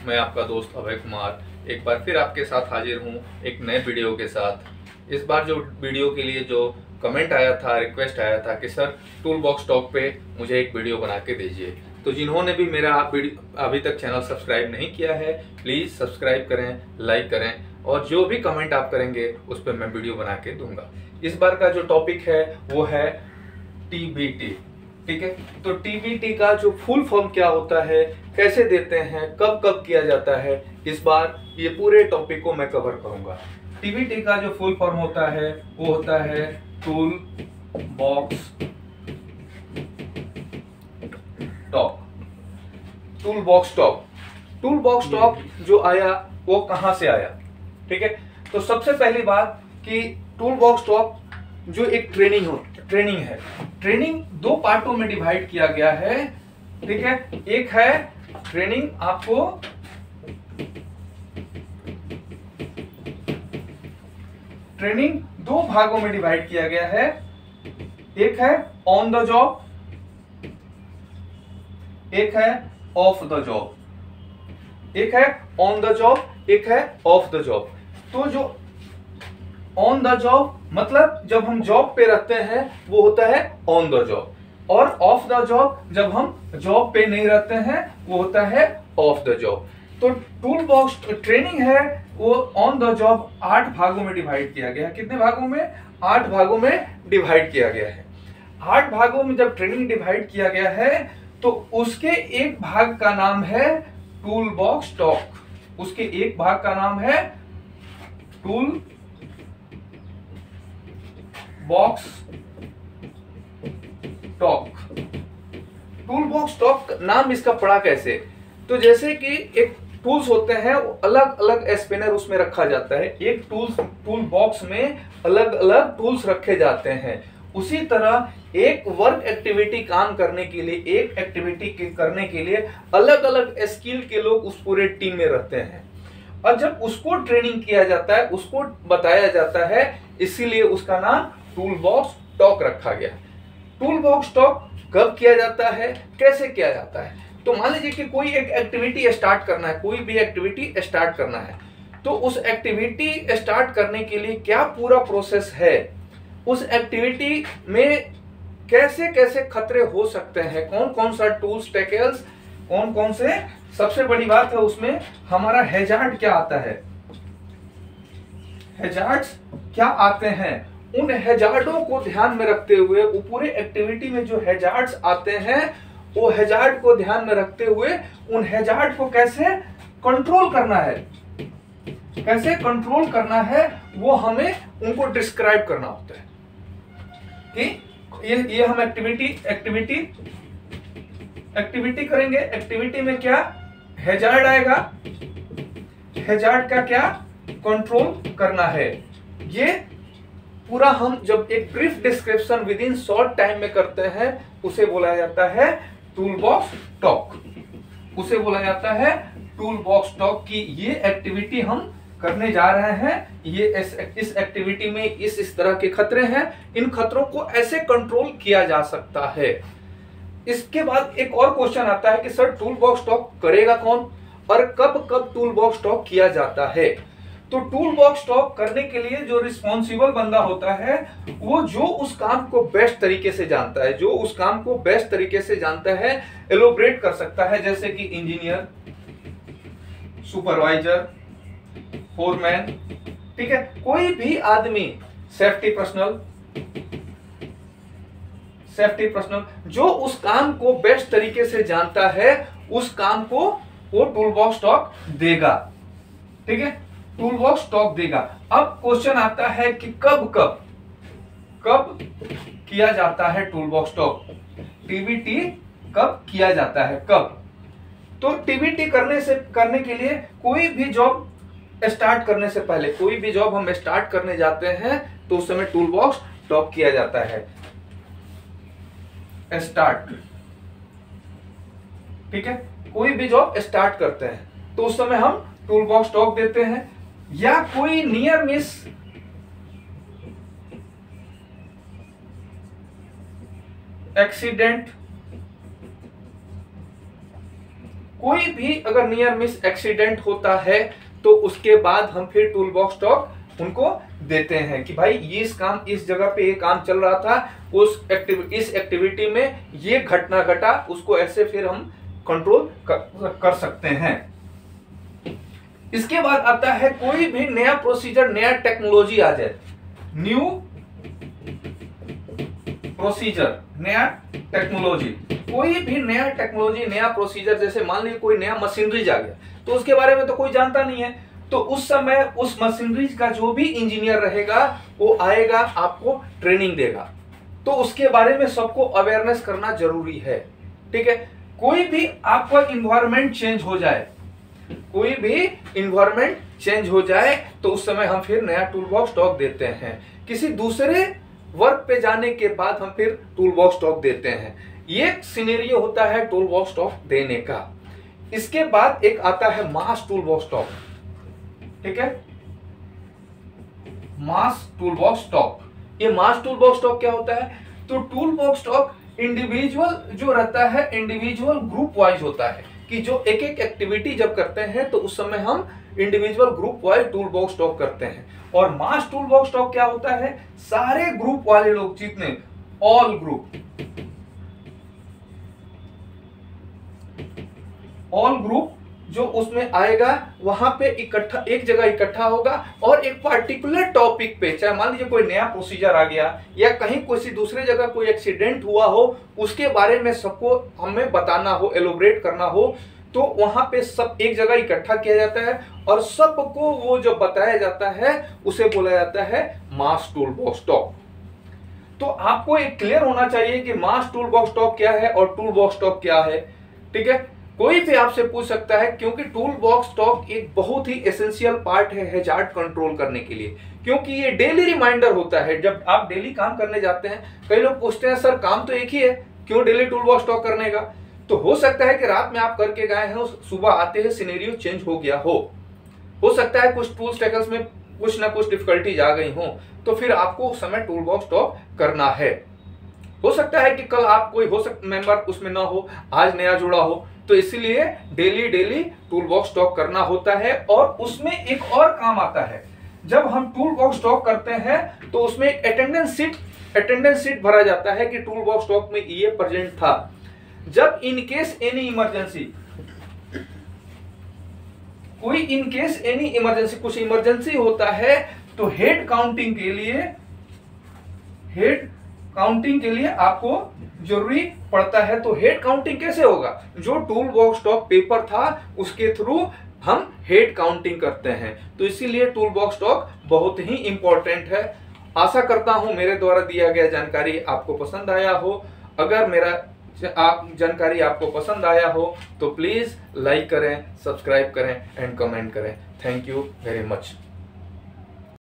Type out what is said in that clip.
मैं आपका दोस्त अभय कुमार एक बार फिर आपके साथ हाजिर हूँ एक नए वीडियो के साथ। इस बार जो वीडियो के लिए जो कमेंट आया था, रिक्वेस्ट आया था कि सर टूल बॉक्स टॉक पे मुझे एक वीडियो बना के दीजिए, तो जिन्होंने भी मेरा अभी तक चैनल सब्सक्राइब नहीं किया है प्लीज़ सब्सक्राइब करें, लाइक करें और जो भी कमेंट आप करेंगे उस पर मैं वीडियो बना के दूंगा। इस बार का जो टॉपिक है वो है टीबीटी। ठीक है, तो टीबीटी का जो फुल फॉर्म क्या होता है, कैसे देते हैं, कब कब किया जाता है, इस बार ये पूरे टॉपिक को मैं कवर करूंगा। टीबीटी का जो फुल फॉर्म होता है वो होता है tool box talk. Tool box talk, tool box talk जो आया वो कहां से आया? ठीक है, तो सबसे पहली बात कि टूल बॉक्स टॉक जो एक ट्रेनिंग है, ट्रेनिंग दो पार्टों में डिवाइड किया गया है। ठीक है, एक है ट्रेनिंग आपको ट्रेनिंग दो भागों में डिवाइड किया गया है। एक है ऑन द जॉब, एक है ऑफ द जॉब। एक है ऑन द जॉब, एक है ऑफ द जॉब। तो जो ऑन द जॉब मतलब जब हम जॉब पे रहते हैं वो होता है ऑन द जॉब, और ऑफ द जॉब जब हम जॉब पे नहीं रहते हैं वो होता है ऑफ द जॉब। तो टूल बॉक्स ट्रेनिंग है वो ऑन द जॉब 8 भागों में डिवाइड किया गया है। कितने भागों में? 8 भागों में डिवाइड किया गया है। 8 भागों में जब ट्रेनिंग डिवाइड किया गया है तो उसके एक भाग का नाम है टूल बॉक्स टॉक। उसके एक भाग का नाम है tool box talk. Tool box talk नाम इसका पड़ा कैसे? तो जैसे कि एक टूल्स होते हैं, अलग अलग स्पिनर उसमें रखा जाता है। एक टूल बॉक्स में अलग अलग टूल्स रखे जाते हैं। उसी तरह एक वर्क एक्टिविटी काम करने के लिए, एक एक्टिविटी करने के लिए अलग अलग स्किल के लोग उस पूरे टीम में रहते हैं, और जब उसको ट्रेनिंग किया जाता है, उसको बताया जाता है, इसीलिए उसका नाम टूल बॉक्स टॉक रखा गया। टूल बॉक्स टॉक कब किया जाता है, कैसे किया जाता है? तो मान लीजिए कि कोई एक एक्टिविटी स्टार्ट करना है, कोई भी एक्टिविटी स्टार्ट करना है, तो उस एक्टिविटी स्टार्ट करने के लिए क्या पूरा प्रोसेस है, उस एक्टिविटी में कैसे कैसे खतरे हो सकते हैं, कौन कौन सा टूल्स टैकल्स, कौन कौन से, सबसे बड़ी बात है उसमें हमारा हैजार्ड क्या आता है, हैजार्ड्स क्या आते हैं, उन हैजार्डों को ध्यान में रखते हुए, वो पूरे एक्टिविटी में जो हैजार्ड्स आते हैं वो हैजार्ड को ध्यान में रखते हुए उन हैजार्ड को कैसे कंट्रोल करना है, कैसे कंट्रोल करना है, वो हमें उनको डिस्क्राइब करना होता है कि ये हम एक्टिविटी करेंगे। एक्टिविटी में क्या हैजार्ड आएगा, हैजार्ड का क्या कंट्रोल करना है, ये पूरा हम जब एक brief description within short time में करते हैं उसे बोला जाता है टूल बॉक्स टॉक। उसे बोला जाता है टूल बॉक्स टॉक की ये एक्टिविटी हम करने जा रहे हैं, ये इस एक्टिविटी में इस तरह के खतरे हैं, इन खतरों को ऐसे कंट्रोल किया जा सकता है। इसके बाद एक और क्वेश्चन आता है कि सर टूल बॉक्स टॉक करेगा कौन और कब कब टूल बॉक्स टॉक किया जाता है? तो टूल बॉक्स टॉक करने के लिए जो रिस्पॉन्सिबल बंदा होता है वो जो उस काम को बेस्ट तरीके से जानता है, जो उस काम को बेस्ट तरीके से जानता है, एलोबरेट कर सकता है, जैसे कि इंजीनियर, सुपरवाइजर, फोरमैन, ठीक है, कोई भी आदमी, सेफ्टी पर्सनल जो उस काम को बेस्ट तरीके से जानता है उस काम को वो टूल बॉक्स टॉक देगा। ठीक है, टूल बॉक्स टॉक देगा। अब क्वेश्चन आता है कि कब किया जाता है टूल बॉक्स टॉक, टीबीटी कब किया जाता है, कब? तो टीबीटी करने के लिए कोई भी जॉब स्टार्ट करने से पहले, कोई भी जॉब हम स्टार्ट करने जाते हैं तो उस समय टूल बॉक्स टॉक किया जाता है, स्टार्ट। ठीक है, कोई भी जॉब स्टार्ट करते हैं तो उस समय हम टूल बॉक्स टॉक देते हैं, या कोई नियर मिस एक्सीडेंट कोई भी अगर नियर मिस एक्सीडेंट होता है तो उसके बाद हम फिर टूल बॉक्स स्टॉक उनको देते हैं कि भाई ये इस काम, इस जगह पे ये काम चल रहा था, इस एक्टिविटी में ये घटना घटा, उसको ऐसे फिर हम कंट्रोल कर सकते हैं। इसके बाद आता है कोई भी नया प्रोसीजर, नया टेक्नोलॉजी आ जाए, न्यू प्रोसीजर, नया टेक्नोलॉजी, कोई भी नया टेक्नोलॉजी, नया प्रोसीजर, जैसे मान लीजिए कोई नया मशीनरीज आ गया तो उसके बारे में तो कोई जानता नहीं है, तो उस समय उस मशीनरीज का जो भी इंजीनियर रहेगा वो आएगा, आपको ट्रेनिंग देगा, तो उसके बारे में सबको अवेयरनेस करना जरूरी है। ठीक है, कोई भी आपका इन्वायरमेंट चेंज हो जाए, कोई भी इन्वायरमेंट चेंज हो जाए तो उस समय हम फिर नया टूल बॉक्स स्टॉक देते हैं। किसी दूसरे वर्क पे जाने के बाद हम फिर टूल बॉक्स स्टॉक देते हैं। ये सिनेरियो होता है टूल बॉक्स स्टॉक देने का। इसके बाद एक आता है मास टूल बॉक्स स्टॉक। ठीक है, मास टूल बॉक्स स्टॉक। ये मास टूल बॉक्स स्टॉक क्या होता है? तो टूल बॉक्स स्टॉक इंडिविजुअल जो रहता है, इंडिविजुअल ग्रुप वाइज होता है कि जो एक एक एक्टिविटी जब करते हैं तो उस समय हम individual group wise tool box talk करते हैं। और मास टूल बॉक्स स्टॉक क्या होता है? सारे ग्रुप वाले लोग जितने, ऑल ग्रुप जो उसमें आएगा वहां पे इकट्ठा, एक जगह इकट्ठा होगा और एक पार्टिकुलर टॉपिक पे, चाहे मान लीजिए कोई नया प्रोसीजर आ गया या कहीं किसी दूसरे जगह कोई एक्सीडेंट हुआ हो, उसके बारे में सबको हमें बताना हो, एलोबरेट करना हो, तो वहां पे सब एक जगह इकट्ठा किया जाता है और सबको वो जो बताया जाता है उसे बोला जाता है मास टूल बॉक्स स्टॉक। तो आपको एक क्लियर होना चाहिए कि मास टूल बॉक्स स्टॉक क्या है और टूल बॉक्स स्टॉक क्या है। ठीक है, कोई भी आपसे पूछ सकता है, क्योंकि टूल बॉक्स स्टॉक एक बहुत ही एसेंशियल पार्ट है हैजार्ड कंट्रोल करने के लिए, क्योंकि ये डेली रिमाइंडर होता है। जब आप डेली काम करने जाते हैं, कई लोग पूछते हैं सर काम तो एक ही है, क्यों डेली टूल बॉक्स स्टॉक करने का? तो हो सकता है कि रात में आप करके गए हैं, सुबह आते हैं सिनेरियो चेंज हो गया हो सकता है कुछ टूल्स टेकल्स में कुछ ना कुछ डिफिकल्टीज आ गई हो, तो फिर आपको उस समय टूल बॉक्स स्टॉक करना है। हो सकता है कि कल आप कोई मेंबर उसमें ना हो, आज नया जुड़ा हो, तो इसीलिए डेली टूल बॉक्स स्टॉक करना होता है। और उसमें एक और काम आता है, जब हम टूल बॉक्स स्टॉक करते हैं तो उसमें अटेंडेंस सीट भरा जाता है कि टूल बॉक्स स्टॉक में ये प्रेजेंट था। जब इन केस एनी इमरजेंसी, कुछ इमरजेंसी होता है, तो हेड काउंटिंग के लिए आपको जरूरी पड़ता है। तो हेड काउंटिंग कैसे होगा? जो टूल बॉक्स स्टॉक पेपर था उसके थ्रू हम हेड काउंटिंग करते हैं। तो इसीलिए टूल बॉक्स स्टॉक बहुत ही इंपॉर्टेंट है। आशा करता हूं मेरे द्वारा दिया गया जानकारी आपको पसंद आया हो। अगर मेरा जानकारी आपको पसंद आया हो तो प्लीज लाइक करें, सब्सक्राइब करें एंड कमेंट करें। Thank you very much.